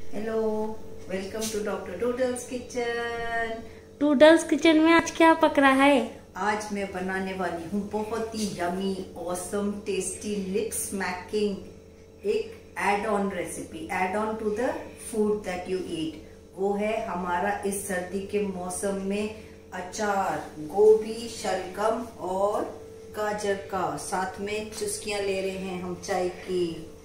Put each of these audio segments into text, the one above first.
Hello, welcome to doctor Toodles kitchen. Toodles kitchen में आज क्या पक रहा है? आज मैं बनाने वाली हूँ बहुत ही yummy awesome tasty lip smacking एक add on recipe, add on to the food that you eat. वो है हमारा इस सर्दी के मौसम में अचार, गोभी, शलगम और गाजर का। साथ में चुस्कियां ले रहे हैं हम चाय की।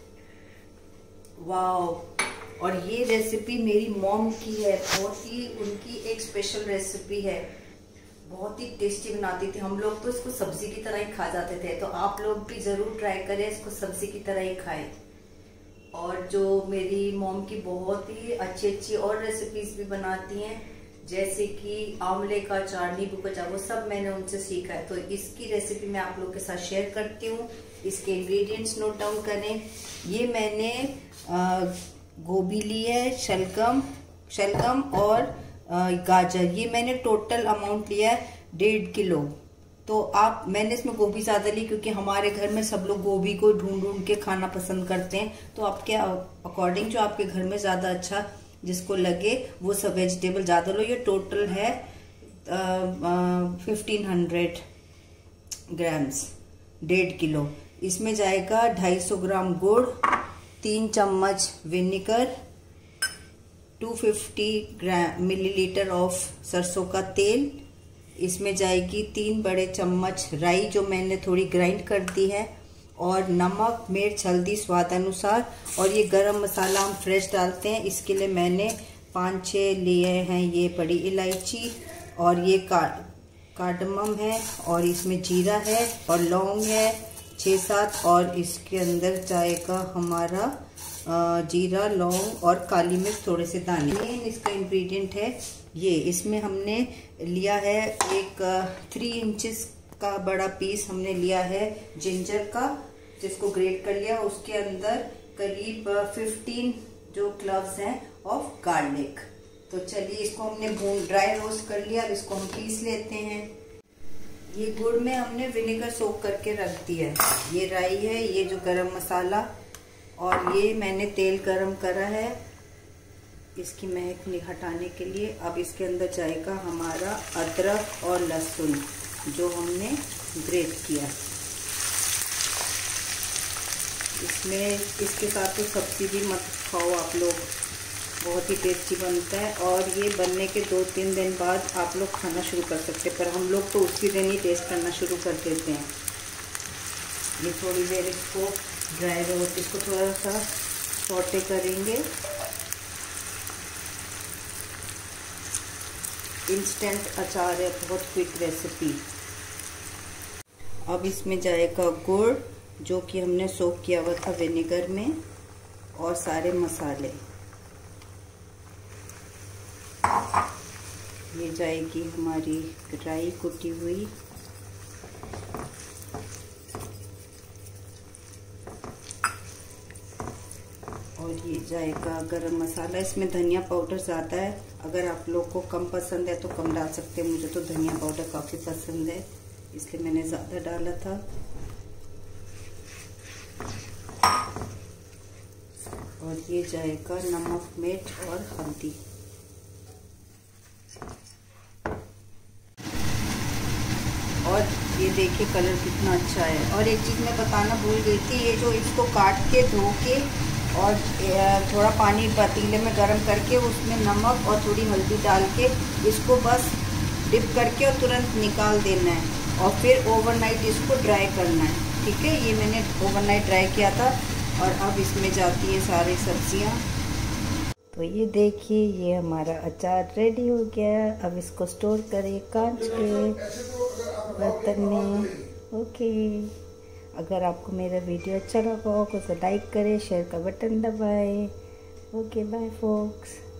वाओ! और ये रेसिपी मेरी मॉम की है, बहुत ही उनकी एक स्पेशल रेसिपी है। बहुत ही टेस्टी बनाती थी। हम लोग तो इसको सब्जी की तरह ही खा जाते थे, तो आप लोग भी जरूर ट्राई करें, इसको सब्जी की तरह ही खाएं। और जो मेरी मॉम की बहुत ही अच्छी अच्छी और रेसिपीज भी बनाती हैं, जैसे कि आंवले का अचार, नींबू का अचार, वो सब मैंने उनसे सीखा है। तो इसकी रेसिपी मैं आप लोग के साथ शेयर करती हूँ। इसके इंग्रेडिएंट्स नोट डाउन करें। ये मैंने गोभी ली है, शलगम और गाजर। ये मैंने टोटल अमाउंट लिया है 1.5 किलो। तो मैंने इसमें गोभी ज्यादा ली क्योंकि हमारे घर में सब लोग गोभी को ढूंढ ढूंढ के खाना पसंद करते हैं। तो आपके अकॉर्डिंग जो आपके घर में ज्यादा अच्छा जिसको लगे वो सब वेजिटेबल ज्यादा लो। ये टोटल है 1500 ग्राम्स, 1.5 किलो। इसमें जाएगा 250 ग्राम गुड़, 3 चम्मच विनेगर, 250 मिलीलीटर ऑफ सरसों का तेल। इसमें जाएगी 3 बड़े चम्मच राई जो मैंने थोड़ी ग्राइंड कर दी है, और नमक, मिर्च, हल्दी स्वाद अनुसार। और ये गरम मसाला हम फ्रेश डालते हैं, इसके लिए मैंने 5-6 लिए हैं ये बड़ी इलायची, और ये कार्डमम है, और इसमें जीरा है और लौंग है 6-7। और इसके अंदर जाएगा हमारा जीरा, लौंग और काली मिर्च, थोड़े से दाने। मेन इसका इंग्रेडिएंट है ये। इसमें हमने लिया है एक 3 इंचेस का बड़ा पीस हमने लिया है जिंजर का, जिसको ग्रेट कर लिया। उसके अंदर करीब 15 जो क्लव्स हैं ऑफ गार्लिक। तो चलिए, इसको हमने ड्राई रोस्ट कर लिया। अब इसको हम पीस लेते हैं। ये गुड़ में हमने विनेगर सोक करके रख दिया है। ये राई है, ये जो गरम मसाला, और ये मैंने तेल गरम करा है इसकी महक हटाने के लिए। अब इसके अंदर जाएगा हमारा अदरक और लहसुन जो हमने ग्रेट किया। इसमें इसके साथ तो सब्जी भी मत खाओ आप लोग, बहुत ही टेस्टी बनता है। और ये बनने के 2-3 दिन बाद आप लोग खाना शुरू कर सकते हैं, पर हम लोग तो उसी दिन ही टेस्ट करना शुरू कर देते हैं। ये थोड़ी देर इसको ड्राई रोस्ट, इसको थोड़ा सा सौटे करेंगे। इंस्टेंट अचार है, बहुत क्विक रेसिपी। अब इसमें जाएगा गुड़ जो कि हमने सोक किया हुआ था विनेगर में, और सारे मसाले। ये जाएगी हमारी राई कुटी हुई, और ये जाएगा गरम मसाला। इसमें धनिया पाउडर ज़्यादा है, अगर आप लोग को कम पसंद है तो कम डाल सकते हैं। मुझे तो धनिया पाउडर काफ़ी पसंद है, इसलिए मैंने ज़्यादा डाला था। और ये जाएगा नमक, मिर्च और हल्दी। और ये देखिए कलर कितना अच्छा है। और एक चीज़ मैं बताना भूल गई थी, ये जो इसको काट के धो के और थोड़ा पानी पतीले में गर्म करके उसमें नमक और थोड़ी हल्दी डाल के इसको बस डिप करके और तुरंत निकाल देना है, और फिर ओवरनाइट इसको ड्राई करना है। ठीक है, ये मैंने ओवरनाइट ड्राई किया था। और अब इसमें जाती है सारी सब्जियां। तो ये देखिए, ये हमारा अचार रेडी हो गया। अब इसको स्टोर करें कांच के बर्तन में। ओके, अगर आपको मेरा वीडियो अच्छा लगा हो तो लाइक करें, शेयर का बटन दबाएं। Okay, bye focus.